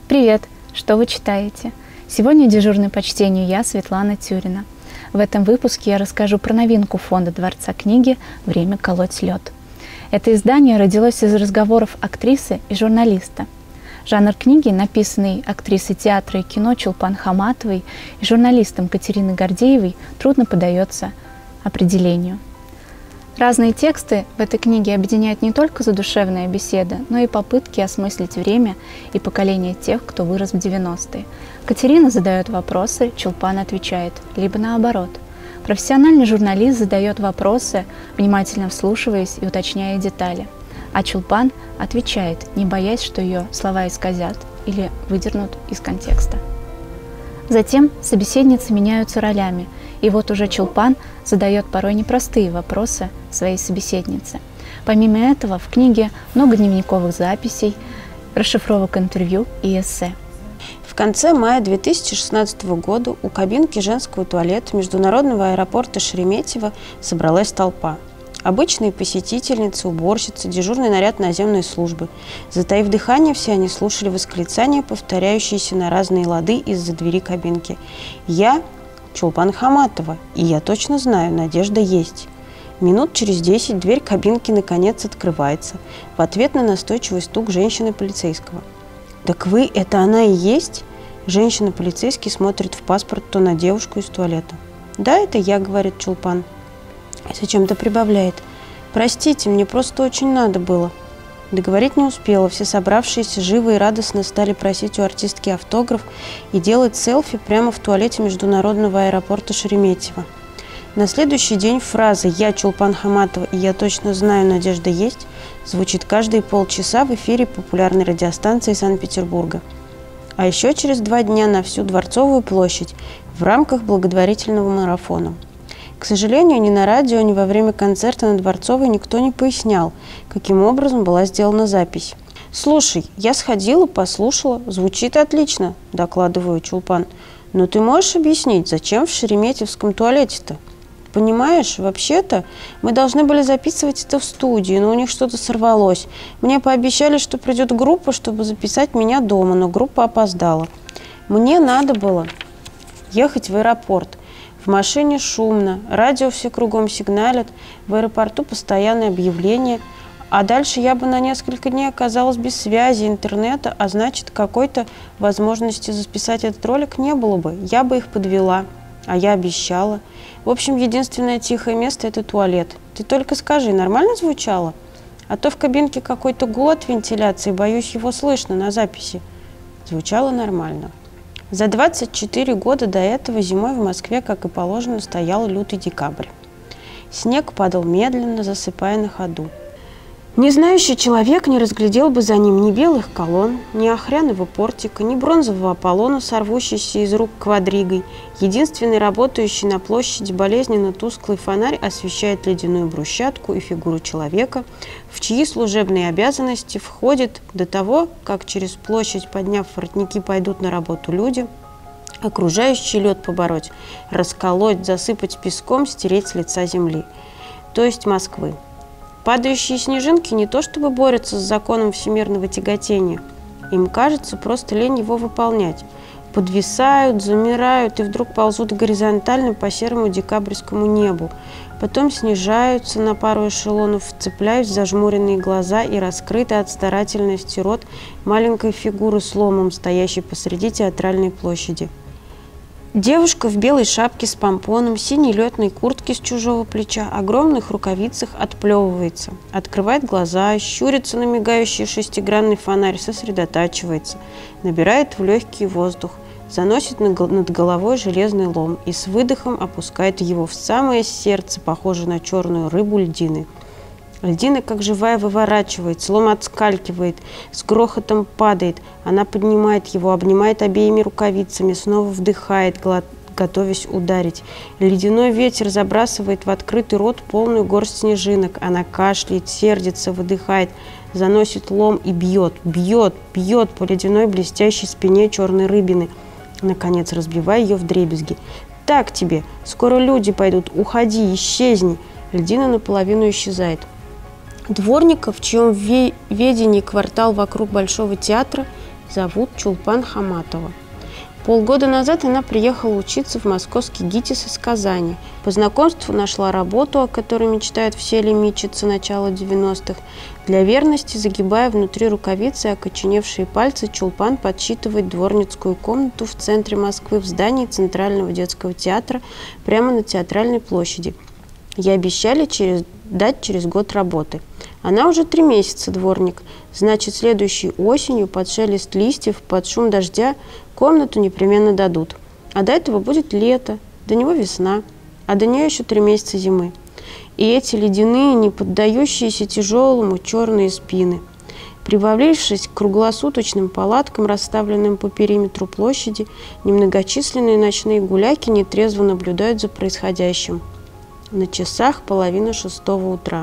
Привет! Что вы читаете? Сегодня дежурный по чтению я, Светлана Тюрина. В этом выпуске я расскажу про новинку фонда Дворца книги «Время колоть лед». Это издание родилось из разговоров актрисы и журналиста. Жанр книги, написанный актрисой театра и кино Чулпан Хаматовой и журналистом Катериной Гордеевой, трудно поддается определению. Разные тексты в этой книге объединяют не только задушевная беседа, но и попытки осмыслить время и поколение тех, кто вырос в 90-е. Катерина задает вопросы, Чулпан отвечает, либо наоборот. Профессиональный журналист задает вопросы, внимательно вслушиваясь и уточняя детали. А Чулпан отвечает, не боясь, что ее слова исказят или выдернут из контекста. Затем собеседницы меняются ролями, и вот уже Чулпан задает порой непростые вопросы своей собеседнице. Помимо этого, в книге много дневниковых записей, расшифровок интервью и эссе. В конце мая 2016 года у кабинки женского туалета международного аэропорта Шереметьево собралась толпа. Обычные посетительницы, уборщицы, дежурный наряд наземной службы. Затаив дыхание, все они слушали восклицания, повторяющиеся на разные лады из-за двери кабинки. «Я Чулпан Хаматова, и я точно знаю, надежда есть». Минут через 10 дверь кабинки наконец открывается в ответ на настойчивый стук женщины-полицейского. «Так вы, это она и есть?» Женщина-полицейский смотрит в паспорт то на девушку из туалета. «Да, это я», — говорит Чулпан. И зачем-то прибавляет. «Простите, мне просто очень надо было». Договорить не успела, все собравшиеся живо и радостно стали просить у артистки автограф и делать селфи прямо в туалете международного аэропорта Шереметьево. На следующий день фраза «Я Чулпан Хаматова, и я точно знаю, надежда есть» звучит каждые полчаса в эфире популярной радиостанции Санкт-Петербурга. А еще через 2 дня на всю Дворцовую площадь в рамках благотворительного марафона. К сожалению, ни на радио, ни во время концерта на Дворцовой никто не пояснял, каким образом была сделана запись. «Слушай, я сходила, послушала, звучит отлично», – докладываю Чулпан. «Но ты можешь объяснить, зачем в шереметьевском туалете-то? Понимаешь, вообще-то мы должны были записывать это в студии, но у них что-то сорвалось. Мне пообещали, что придет группа, чтобы записать меня дома, но группа опоздала. Мне надо было ехать в аэропорт. В машине шумно, радио все кругом сигналят, в аэропорту постоянное объявление, а дальше я бы на несколько дней оказалась без связи, интернета, а значит, какой-то возможности записать этот ролик не было бы, я бы их подвела, а я обещала. В общем, единственное тихое место – это туалет. Ты только скажи, нормально звучало? А то в кабинке какой-то гул от вентиляции, боюсь, его слышно на записи». Звучало нормально. За 24 года до этого зимой в Москве, как и положено, стоял лютый декабрь. Снег падал медленно, засыпая на ходу. Незнающий человек не разглядел бы за ним ни белых колонн, ни охряного портика, ни бронзового Аполлона, сорвущийся из рук квадригой. Единственный работающий на площади болезненно тусклый фонарь освещает ледяную брусчатку и фигуру человека, в чьи служебные обязанности входит до того, как через площадь, подняв воротники, пойдут на работу люди, окружающий лед побороть, расколоть, засыпать песком, стереть с лица земли, то есть Москвы. Падающие снежинки не то чтобы борются с законом всемирного тяготения, им кажется просто лень его выполнять. Подвисают, замирают и вдруг ползут горизонтально по серому декабрьскому небу. Потом снижаются на пару эшелонов, вцепляясь в зажмуренные глаза и раскрытый от старательности рот маленькой фигуры с ломом, стоящей посреди театральной площади. Девушка в белой шапке с помпоном, синей летной куртке с чужого плеча, огромных рукавицах отплевывается, открывает глаза, щурится на мигающий шестигранный фонарь, сосредотачивается, набирает в легкий воздух, заносит над головой железный лом и с выдохом опускает его в самое сердце, похожее на черную рыбу льдины. Льдина, как живая, выворачивается, лом отскалькивает, с грохотом падает. Она поднимает его, обнимает обеими рукавицами, снова вдыхает, готовясь ударить. Ледяной ветер забрасывает в открытый рот полную горсть снежинок. Она кашляет, сердится, выдыхает, заносит лом и бьет, бьет, бьет по ледяной блестящей спине черной рыбины, наконец разбивая ее вдребезги. «Так тебе! Скоро люди пойдут! Уходи, исчезни!» Льдина наполовину исчезает. Дворников, в чьем ведении квартал вокруг Большого театра, Зовут Чулпан Хаматова. Полгода назад она приехала учиться в московский ГИТИС из Казани. По знакомству нашла работу, о которой мечтают все лимитчицы начала 90-х. Для верности, загибая внутри рукавицы окоченевшие пальцы, Чулпан подсчитывает дворницкую комнату в центре Москвы в здании Центрального детского театра прямо на Театральной площади. Ей обещали дать через год работы. Она уже 3 месяца дворник. Значит, следующей осенью под шелест листьев, под шум дождя комнату непременно дадут. А до этого будет лето, до него весна, а до нее еще 3 месяца зимы. И эти ледяные, не поддающиеся тяжелому, черные спины. Прибавившись к круглосуточным палаткам, расставленным по периметру площади, немногочисленные ночные гуляки нетрезво наблюдают за происходящим. На часах 5:30 утра.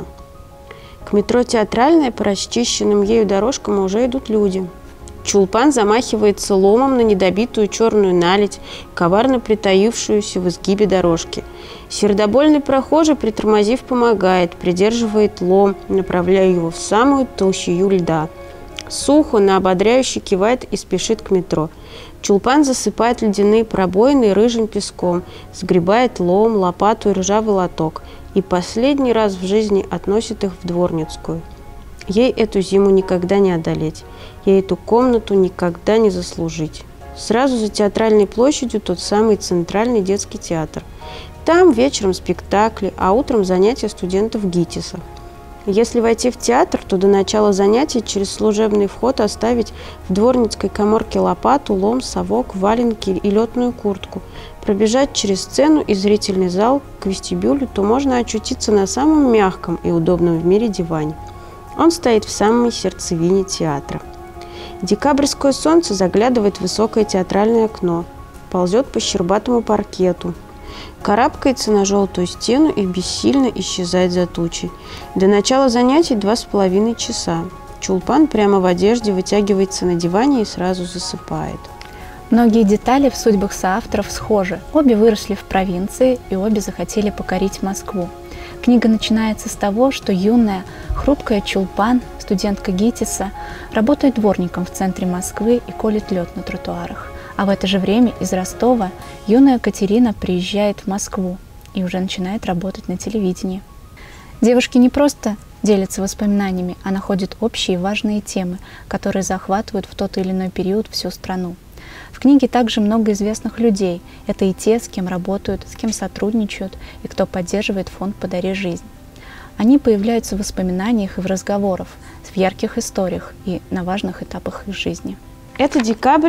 К метро «Театральная» по расчищенным ею дорожкам уже идут люди. Чулпан замахивается ломом на недобитую черную наледь, коварно притаившуюся в изгибе дорожки. Сердобольный прохожий, притормозив, помогает, придерживает лом, направляя его в самую толщую льда. Сухо, но ободряюще кивает и спешит к метро. Чулпан засыпает ледяные пробоины рыжим песком, сгребает лом, лопату и ржавый лоток и последний раз в жизни относит их в дворницкую. Ей эту зиму никогда не одолеть, ей эту комнату никогда не заслужить. Сразу за Театральной площадью тот самый Центральный детский театр. Там вечером спектакли, а утром занятия студентов ГИТИСа. Если войти в театр, то до начала занятий через служебный вход оставить в дворницкой каморке лопату, лом, совок, валенки и летную куртку, пробежать через сцену и зрительный зал к вестибюлю, то можно очутиться на самом мягком и удобном в мире диване. Он стоит в самой сердцевине театра. Декабрьское солнце заглядывает в высокое театральное окно, ползет по щербатому паркету, карабкается на желтую стену и бессильно исчезает за тучей. До начала занятий 2,5 часа. Чулпан прямо в одежде вытягивается на диване и сразу засыпает. Многие детали в судьбах соавторов схожи. Обе выросли в провинции и обе захотели покорить Москву. Книга начинается с того, что юная, хрупкая Чулпан, студентка ГИТИСа, работает дворником в центре Москвы и колет лед на тротуарах. А в это же время из Ростова юная Катерина приезжает в Москву и уже начинает работать на телевидении. Девушки не просто делятся воспоминаниями, а находят общие важные темы, которые захватывают в тот или иной период всю страну. В книге также много известных людей. Это и те, с кем работают, с кем сотрудничают и кто поддерживает фонд «Подари жизнь». Они появляются в воспоминаниях и в разговорах, в ярких историях и на важных этапах их жизни. Это декабрь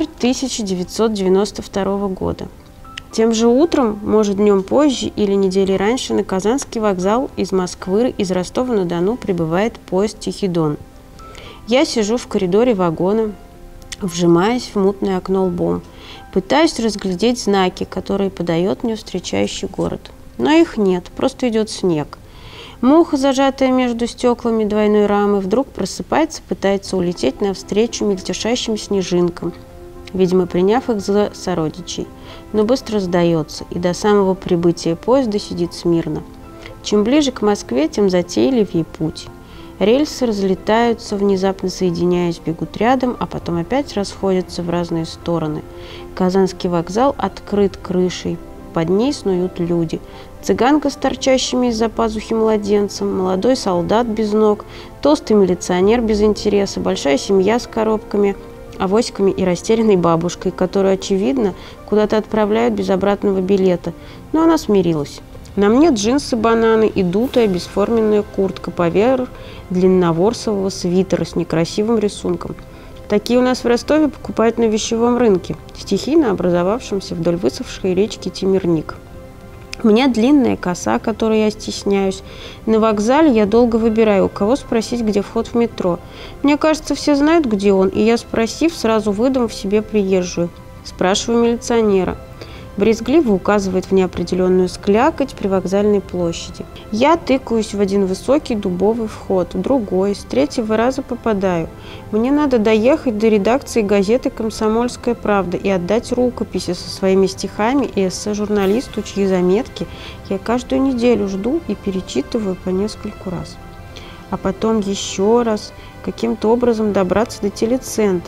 1992 года. Тем же утром, может днем позже или неделей раньше, на Казанский вокзал из Москвы, из Ростова-на-Дону прибывает поезд «Тихий Дон». Я сижу в коридоре вагона, вжимаясь в мутное окно лбом, пытаюсь разглядеть знаки, которые подает мне встречающий город. Но их нет, просто идет снег. Муха, зажатая между стеклами двойной рамы, вдруг просыпается, пытается улететь навстречу мельтешащим снежинкам, видимо, приняв их за сородичей, но быстро сдается и до самого прибытия поезда сидит смирно. Чем ближе к Москве, тем затейливее путь. Рельсы разлетаются, внезапно соединяясь, бегут рядом, а потом опять расходятся в разные стороны. Казанский вокзал открыт крышей, под ней снуют люди. Цыганка с торчащими из-за пазухи младенцем, молодой солдат без ног, толстый милиционер без интереса, большая семья с коробками, авоськами и растерянной бабушкой, которую, очевидно, куда-то отправляют без обратного билета. Но она смирилась. На мне джинсы-бананы и дутая бесформенная куртка поверх длинноворсового свитера с некрасивым рисунком. Такие у нас в Ростове покупают на вещевом рынке, стихийно образовавшемся вдоль высохшей речки Темирник. У меня длинная коса, которой я стесняюсь. На вокзале я долго выбираю, у кого спросить, где вход в метро. Мне кажется, все знают, где он, и я, спросив, сразу выдам в себе приезжую. Спрашиваю милиционера. Брезгливо указывает в неопределенную склякоть при вокзальной площади. Я тыкаюсь в один высокий дубовый вход, другой, с третьего раза попадаю. Мне надо доехать до редакции газеты «Комсомольская правда» и отдать рукописи со своими стихами и эссе журналисту, чьи заметки я каждую неделю жду и перечитываю по нескольку раз. А потом еще раз, каким-то образом добраться до телецентра.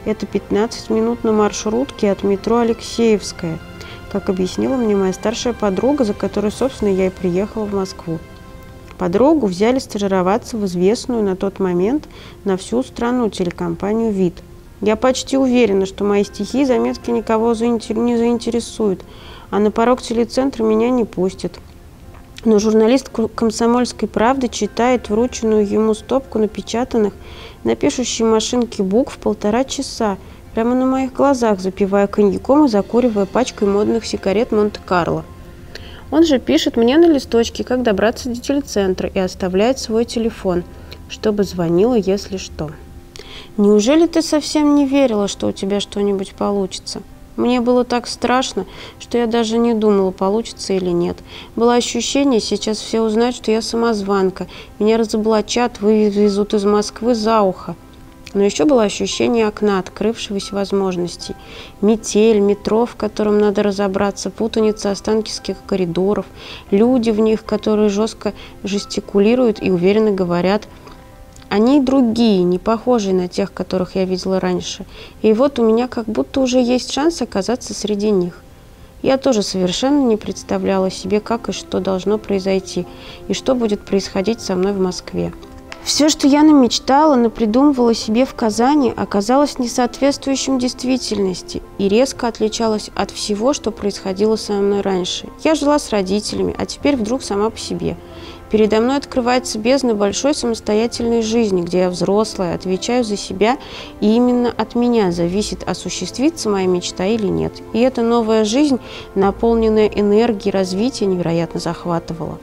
Это 15 минут на маршрутке от метро Алексеевская, как объяснила мне моя старшая подруга, за которой, собственно, я и приехала в Москву. Подругу взяли стажироваться в известную на тот момент на всю страну телекомпанию «ВИД». Я почти уверена, что мои стихи и заметки никого не заинтересуют, а на порог телецентра меня не пустят. Но журналист «Комсомольской правды» читает врученную ему стопку напечатанных на пишущей машинке букв 1,5 часа, прямо на моих глазах, запивая коньяком и закуривая пачкой модных сигарет Монте-Карло. Он же пишет мне на листочке, как добраться до телецентра, и оставляет свой телефон, чтобы звонила, если что. «Неужели ты совсем не верила, что у тебя что-нибудь получится?» Мне было так страшно, что я даже не думала, получится или нет. Было ощущение, сейчас все узнают, что я самозванка. Меня разоблачат, вывезут из Москвы за ухо. Но еще было ощущение окна, открывшегося возможностей. Метель, метро, в котором надо разобраться, путаница останкинских коридоров, люди в них, которые жестко жестикулируют и уверенно говорят. Они другие, не похожие на тех, которых я видела раньше. И вот у меня как будто уже есть шанс оказаться среди них. Я тоже совершенно не представляла себе, как и что должно произойти, и что будет происходить со мной в Москве. Все, что я намечтала, напридумывала себе в Казани, оказалось несоответствующим действительности и резко отличалось от всего, что происходило со мной раньше. Я жила с родителями, а теперь вдруг сама по себе. Передо мной открывается бездна большой самостоятельной жизни, где я взрослая, отвечаю за себя, и именно от меня зависит, осуществится моя мечта или нет. И эта новая жизнь, наполненная энергией развития, невероятно захватывала.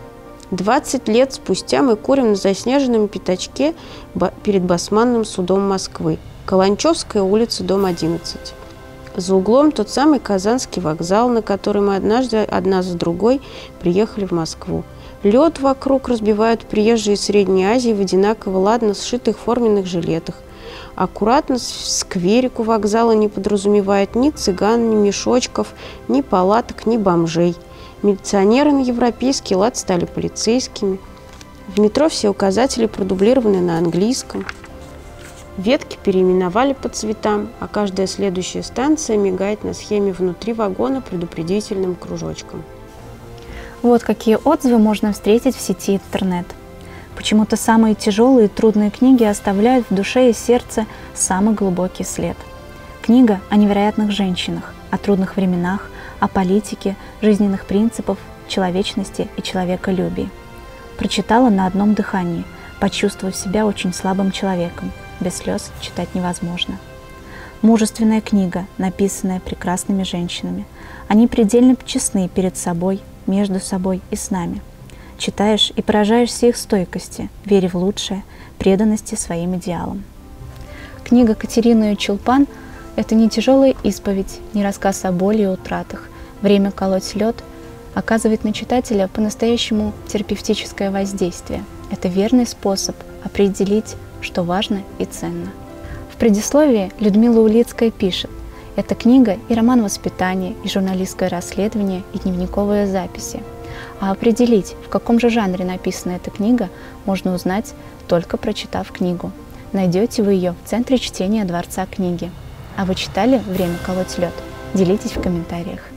20 лет спустя мы курим на заснеженном пятачке перед Басманным судом Москвы. Каланчевская улица, дом 11. За углом тот самый Казанский вокзал, на который мы однажды одна за другой приехали в Москву. Лед вокруг разбивают приезжие из Средней Азии в одинаково ладно сшитых форменных жилетах. Аккуратно скверик у вокзала не подразумевает ни цыган, ни мешочков, ни палаток, ни бомжей. Милиционеры на европейский лад стали полицейскими. В метро все указатели продублированы на английском. Ветки переименовали по цветам, а каждая следующая станция мигает на схеме внутри вагона предупредительным кружочком. Вот какие отзывы можно встретить в сети интернет. Почему-то самые тяжелые и трудные книги оставляют в душе и сердце самый глубокий след. Книга о невероятных женщинах, о трудных временах, о политике, жизненных принципах, человечности и человеколюбии. Прочитала на одном дыхании, почувствовав себя очень слабым человеком. Без слез читать невозможно. Мужественная книга, написанная прекрасными женщинами. Они предельно честны перед собой, между собой и с нами. Читаешь и поражаешься их стойкости, вере в лучшее, преданности своим идеалам. Книга Катерины Чулпан – это не тяжелая исповедь, не рассказ о боли и утратах. «Время колоть лед» оказывает на читателя по-настоящему терапевтическое воздействие. Это верный способ определить, что важно и ценно. В предисловии Людмила Улицкая пишет: «Эта книга и роман воспитания, и журналистское расследование, и дневниковые записи. А определить, в каком же жанре написана эта книга, можно узнать, только прочитав книгу. Найдете вы ее в Центре чтения Дворца книги. А вы читали «Время колоть лед»? Делитесь в комментариях.